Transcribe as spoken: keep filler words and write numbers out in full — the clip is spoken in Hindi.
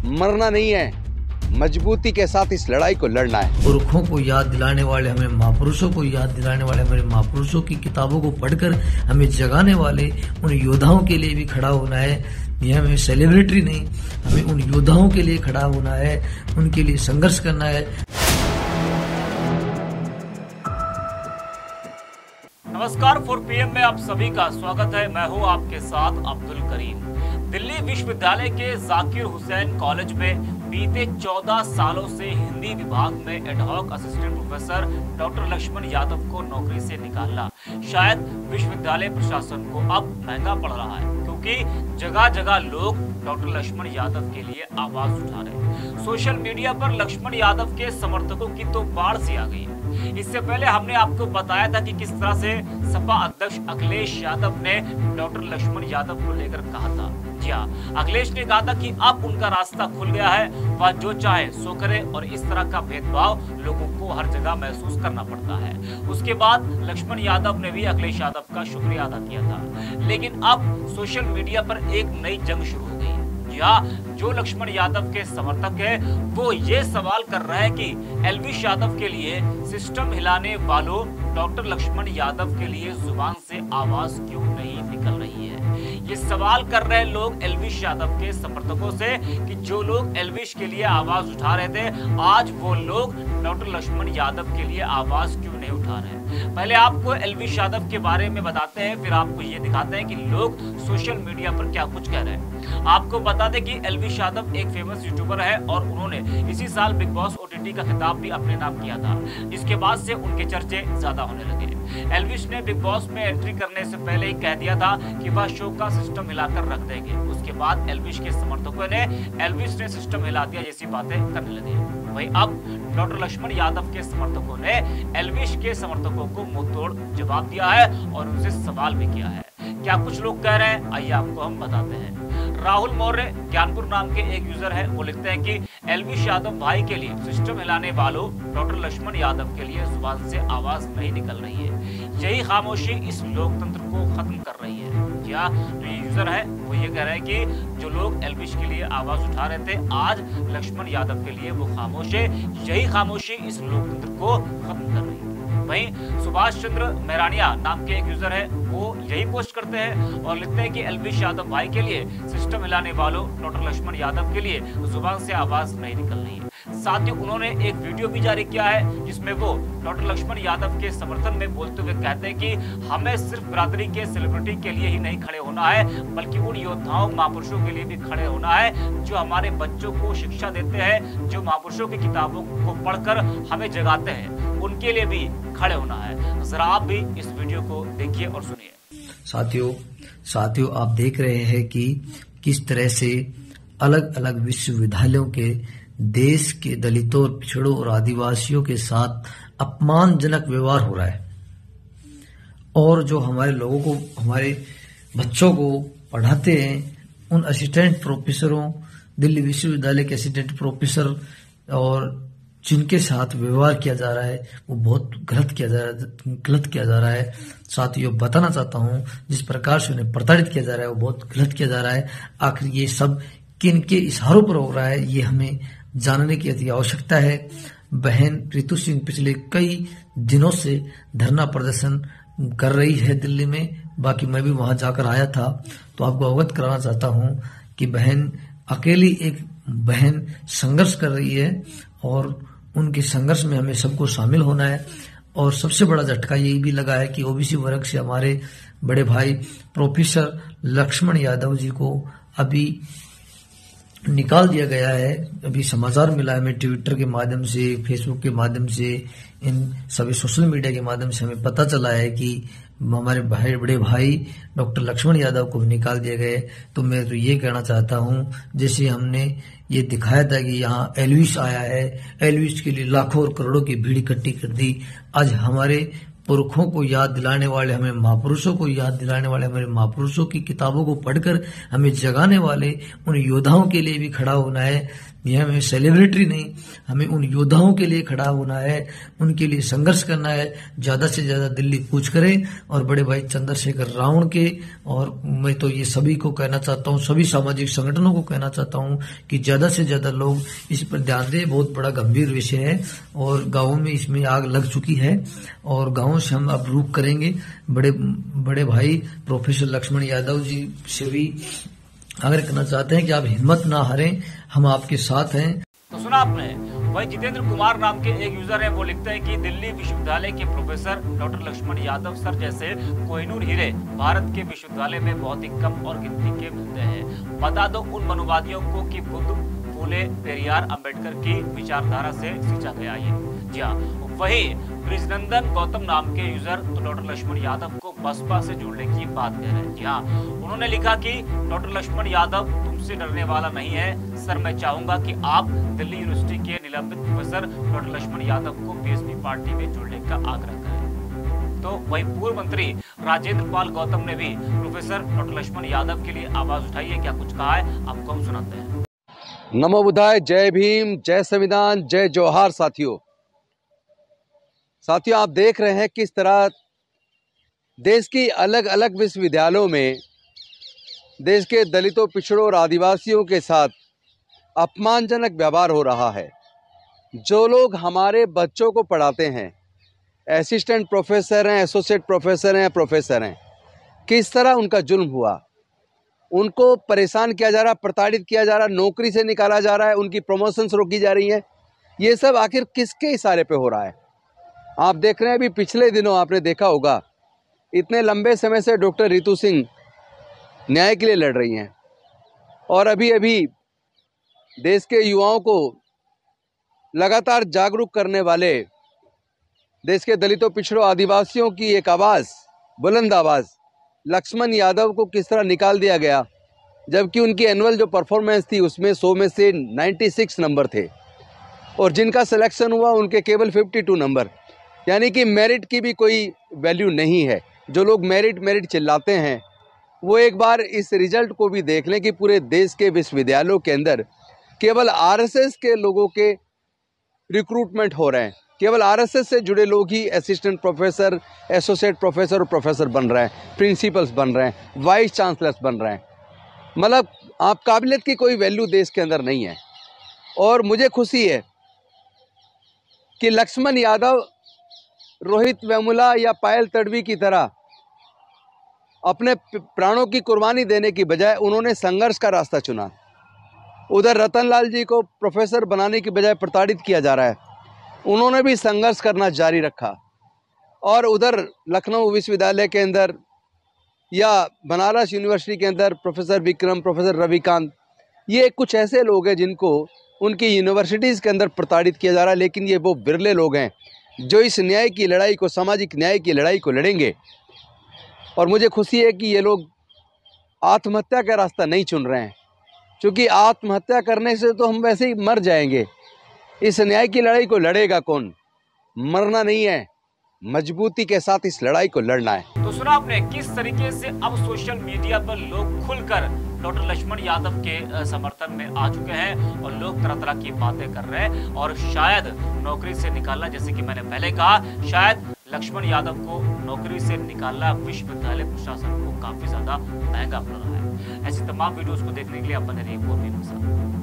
मरना नहीं है, मजबूती के साथ इस लड़ाई को लड़ना है। पुरखों को याद दिलाने वाले, हमें महापुरुषों को याद दिलाने वाले, हमारे महापुरुषों की किताबों को पढ़कर हमें जगाने वाले उन योद्धाओं के लिए भी खड़ा होना है। यह हमें सेलिब्रिटी नहीं, हमें उन योद्धाओं के लिए खड़ा होना है, उनके लिए संघर्ष करना है। नमस्कार, फोर पी एम में आप सभी का स्वागत है। मैं हूं आपके साथ अब्दुल करीम। दिल्ली विश्वविद्यालय के जाकिर हुसैन कॉलेज में बीते चौदह सालों से हिंदी विभाग में ad hoc assistant professor doctor Laxman Yadav को नौकरी से निकालना शायद विश्वविद्यालय प्रशासन को अब महंगा पड़ रहा है, क्योंकि जगह जगह लोग डॉक्टर लक्ष्मण यादव के लिए आवाज उठा रहे हैं। सोशल मीडिया पर लक्ष्मण यादव के समर्थकों की तो बाढ़ सी आ गई है। इससे पहले हमने आपको बताया था कि किस तरह से सपा अध्यक्ष अखिलेश यादव ने डॉक्टर लक्ष्मण यादव को लेकर कहा था। जी हाँ, अखिलेश ने कहा था कि अब उनका रास्ता खुल गया है, वह जो चाहे सो करे और इस तरह का भेदभाव लोगों को हर जगह महसूस करना पड़ता है। उसके बाद लक्ष्मण यादव ने भी अखिलेश यादव का शुक्रिया अदा किया था। लेकिन अब सोशल मीडिया पर एक नई जंग शुरू हो गई। या जो लक्ष्मण यादव के समर्थक है वो ये सवाल कर रहे हैं कि एलविश यादव के लिए सिस्टम हिलाने वालों डॉक्टर लक्ष्मण यादव के लिए जुबान से आवाज क्यों नहीं निकल रही है। ये सवाल कर रहे लोग एलविश यादव के समर्थकों से कि जो लोग एलविश के लिए आवाज उठा रहे थे, आज वो लोग डॉक्टर लक्ष्मण यादव के लिए आवाज क्यों नहीं उठा रहे। पहले आपको एलविश यादव के बारे में बताते हैं, फिर आपको ये दिखाते हैं कि लोग सोशल मीडिया पर क्या कुछ कह रहे हैं। आपको बता दें कि एलविश यादव एक फेमस यूट्यूबर है और उन्होंने इसी साल बिग बॉस ओटीटी का खिताब भी अपने नाम किया था। इसके बाद से उनके चर्चे ज्यादा होने लगे। एलविश ने बिग बॉस में एंट्री करने से पहले ही कह दिया था कि वह शो का सिस्टम हिलाकर रख देंगे। उसके बाद एलविश के समर्थकों ने एलविश ने सिस्टम हिला दिया जैसी बातें करने लगे। वहीं अब डॉक्टर लक्ष्मण यादव के समर्थकों ने एलविश के समर्थकों को मुंहतोड़ जवाब दिया है और उनसे सवाल भी किया है। क्या कुछ लोग कह रहे हैं, आइए आपको हम बताते हैं। राहुल मौर्य ज्ञानपुर नाम के एक यूजर है, वो लिखते हैं कि एलविश यादव भाई के लिए सिस्टम हिलाने वालों डॉक्टर लक्ष्मण यादव के लिए जुबान से आवाज नहीं निकल रही है। यही खामोशी इस लोकतंत्र को खत्म कर रही है। क्या जो ये यूजर है वो ये कह रहे हैं कि जो लोग एलविश के लिए आवाज उठा रहे थे, आज लक्ष्मण यादव के लिए वो खामोश है। यही खामोशी इस लोकतंत्र को खत्म कर रही है। वहीं सुभाष चंद्र मेहरानिया नाम के एक यूजर है, वो यही पोस्ट करते हैं और लिखते हैं कि एलविश यादव भाई के लिए सिस्टम हिलाने वालों डॉक्टर लक्ष्मण यादव के लिए जुबान से आवाज नहीं निकल रही है। साथ ही उन्होंने एक वीडियो भी जारी किया है जिसमें वो डॉक्टर लक्ष्मण यादव के समर्थन में बोलते हुए कहते हैं कि हमें सिर्फ बिरादरी के सेलिब्रिटी के लिए ही नहीं खड़े होना है, बल्कि उन योद्धाओं महापुरुषों के लिए भी खड़े होना है जो हमारे बच्चों को शिक्षा देते हैं, जो महापुरुषों की किताबों को पढ़कर हमें जगाते हैं, उनके लिए भी खड़े होना है। जरा आप भी इस वीडियो को देखिए और सुनिए। साथियों साथियों आप देख रहे हैं कि किस तरह से अलग अलग विश्वविद्यालयों के देश के दलितों, पिछड़ों और आदिवासियों के साथ अपमानजनक व्यवहार हो रहा है। और जो हमारे लोगों को, हमारे बच्चों को पढ़ाते हैं, उन असिस्टेंट प्रोफेसरों, दिल्ली विश्वविद्यालय के असिस्टेंट प्रोफेसर और जिनके साथ व्यवहार किया जा रहा है वो बहुत गलत किया जा रहा है गलत किया जा रहा है। साथियों बताना चाहता हूँ, जिस प्रकार से उन्हें प्रताड़ित किया जा रहा है वो बहुत गलत किया जा रहा है। आखिर ये सब किन के इशारों पर हो रहा है, ये हमें जानने की अति आवश्यकता है। बहन रितु सिंह पिछले कई दिनों से धरना प्रदर्शन कर रही है दिल्ली में। बाकी मैं भी वहां जाकर आया था, तो आपको अवगत कराना चाहता हूं कि बहन अकेली एक बहन संघर्ष कर रही है और उनके संघर्ष में हमें सबको शामिल होना है। और सबसे बड़ा झटका यही भी लगा है कि ओबीसी वर्ग से हमारे बड़े भाई प्रोफेसर लक्ष्मण यादव जी को अभी निकाल दिया गया है। अभी समाचार मिला है, हमें ट्विटर के माध्यम से, फेसबुक के माध्यम से, इन सभी सोशल मीडिया के माध्यम से हमें पता चला है कि हमारे भाई बड़े भाई डॉक्टर लक्ष्मण यादव को निकाल दिया गए। तो मैं तो ये कहना चाहता हूँ, जैसे हमने ये दिखाया था कि यहाँ एलविश आया है, एलविश के लिए लाखों और करोड़ों की भीड़ इकट्ठी कर दी, आज हमारे पुरखों को याद दिलाने वाले, हमें महापुरुषों को याद दिलाने वाले, हमारे महापुरुषों की किताबों को पढ़कर हमें जगाने वाले उन योद्धाओं के लिए भी खड़ा होना है। यह हमें सेलिब्रिटी नहीं, हमें उन योद्धाओं के लिए खड़ा होना है, उनके लिए संघर्ष करना है। ज्यादा से ज्यादा दिल्ली कूच करें और बड़े भाई चंद्रशेखर रावण के, और मैं तो ये सभी को कहना चाहता हूँ, सभी सामाजिक संगठनों को कहना चाहता हूँ कि ज्यादा से ज्यादा लोग इस पर ध्यान दें। बहुत बड़ा गंभीर विषय है और गाँवों में इसमें आग लग चुकी है और गाँवों से हम अब रुख करेंगे। बड़े बड़े भाई प्रोफेसर लक्ष्मण यादव जी से भी आग्रह करना चाहते हैं कि आप हिम्मत ना हारें, हम आपके साथ हैं। तो सुना आपने, वही जितेंद्र कुमार नाम के एक यूजर है, वो लिखते हैं कि दिल्ली विश्वविद्यालय के professor doctor Laxman Yadav sir जैसे कोहिनूर हीरे भारत के विश्वविद्यालय में बहुत ही कम और गिनती के मिलते हैं। बता दो उन मनुवादियों को कि बुद्ध, फूले, पेरियार, अंबेडकर की विचारधारा से सींचा गया ये। जी हाँ, वही ब्रिजनंदन गौतम नाम के यूजर तो डॉक्टर लक्ष्मण यादव को बसपा से जोड़ने की बात कह रहे हैं। जी हाँ, उन्होंने लिखा कि डॉक्टर लक्ष्मण यादव तुमसे डरने वाला नहीं है सर, मैं चाहूंगा कि आप दिल्ली यूनिवर्सिटी के निलंबित प्रोफेसर डॉक्टर लक्ष्मण यादव को बीएसपी पार्टी में जोड़ने का आग्रह करें। तो वही पूर्व मंत्री राजेंद्र पाल गौतम ने भी प्रोफेसर डॉक्टर लक्ष्मण यादव के लिए आवाज उठाई है। क्या कुछ कहा है आपको हम सुनाते हैं। नमो बुद्धाय, जय भीम, जय संविधान, जय जोहार। साथियों साथियों आप देख रहे हैं किस तरह देश की अलग अलग विश्वविद्यालयों में देश के दलितों, पिछड़ों और आदिवासियों के साथ अपमानजनक व्यवहार हो रहा है। जो लोग हमारे बच्चों को पढ़ाते हैं, असिस्टेंट प्रोफेसर हैं, एसोसिएट प्रोफेसर हैं, प्रोफेसर हैं, किस तरह उनका जुल्म हुआ, उनको परेशान किया जा रहा, प्रताड़ित किया जा रहा, नौकरी से निकाला जा रहा है, उनकी प्रमोशंस रोकी जा रही है। ये सब आखिर किसके इशारे पे हो रहा है? आप देख रहे हैं, अभी पिछले दिनों आपने देखा होगा, इतने लंबे समय से डॉक्टर रितु सिंह न्याय के लिए लड़ रही हैं और अभी अभी देश के युवाओं को लगातार जागरूक करने वाले देश के दलितों, पिछड़ों, आदिवासियों की एक आवाज़, बुलंद आवाज़ लक्ष्मण यादव को किस तरह निकाल दिया गया, जबकि उनकी एनुअल जो परफॉर्मेंस थी उसमें सौ में से छियानवे नंबर थे और जिनका सिलेक्शन हुआ उनके केवल बावन नंबर। यानी कि मेरिट की भी कोई वैल्यू नहीं है। जो लोग मेरिट मेरिट चिल्लाते हैं वो एक बार इस रिजल्ट को भी देख लें कि पूरे देश के विश्वविद्यालयों के अंदर केवल आरएसएस के लोगों के रिक्रूटमेंट हो रहे हैं। केवल आरएसएस से जुड़े लोग ही असिस्टेंट प्रोफेसर, एसोसिएट प्रोफेसर और प्रोफेसर बन रहे हैं, प्रिंसिपल्स बन रहे हैं, वाइस चांसलर्स बन रहे हैं। मतलब आप काबिलियत की कोई वैल्यू देश के अंदर नहीं है। और मुझे खुशी है कि लक्ष्मण यादव रोहित वेमुला या पायल तडवी की तरह अपने प्राणों की कुर्बानी देने की बजाय उन्होंने संघर्ष का रास्ता चुना। उधर रतनलाल जी को प्रोफेसर बनाने की बजाय प्रताड़ित किया जा रहा है, उन्होंने भी संघर्ष करना जारी रखा। और उधर लखनऊ विश्वविद्यालय के अंदर या बनारस यूनिवर्सिटी के अंदर प्रोफेसर विक्रम, प्रोफेसर रविकांत, ये कुछ ऐसे लोग हैं जिनको उनकी यूनिवर्सिटीज़ के अंदर प्रताड़ित किया जा रहा है। लेकिन ये वो बिरले लोग हैं जो इस न्याय की लड़ाई को, सामाजिक न्याय की लड़ाई को लड़ेंगे। और मुझे खुशी है कि ये लोग आत्महत्या का रास्ता नहीं चुन रहे हैं, क्योंकि आत्महत्या करने से तो हम वैसे ही मर जाएंगे। इस न्याय की लड़ाई को लड़ेगा कौन? मरना नहीं है, मजबूती के साथ इस लड़ाई को लड़ना है। तो सुना आपने किस तरीके से अब सोशल मीडिया पर लोग खुलकर डॉक्टर लक्ष्मण यादव के समर्थन में आ चुके हैं और लोग तरह तरह की बातें कर रहे हैं और शायद नौकरी से निकालना, जैसे कि मैंने पहले कहा, शायद लक्ष्मण यादव को नौकरी से निकालना विश्वविद्यालय प्रशासन को काफी ज्यादा महंगा पड़ रहा है। ऐसी तमाम वीडियोस को देखने के लिए आप बने रहिए।